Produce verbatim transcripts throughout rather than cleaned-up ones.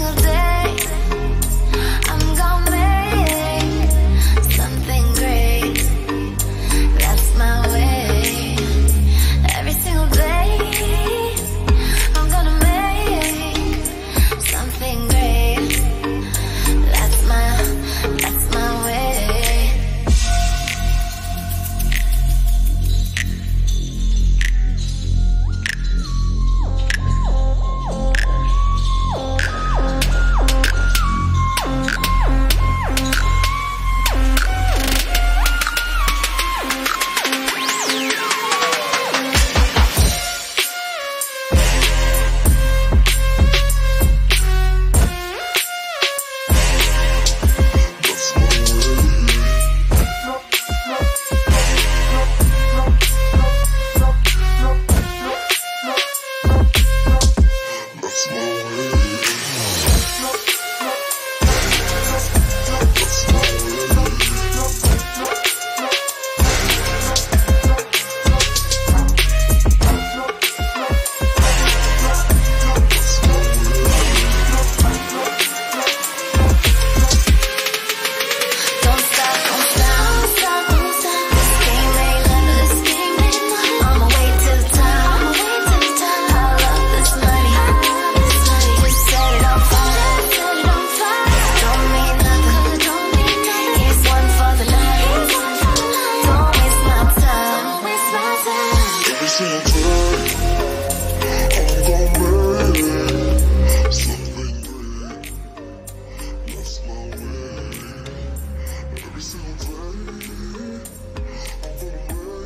single day I'm gonna make something great. That's my way. Every single day I'm gonna make something great. That's my, that's my way.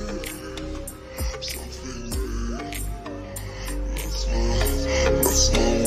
That's my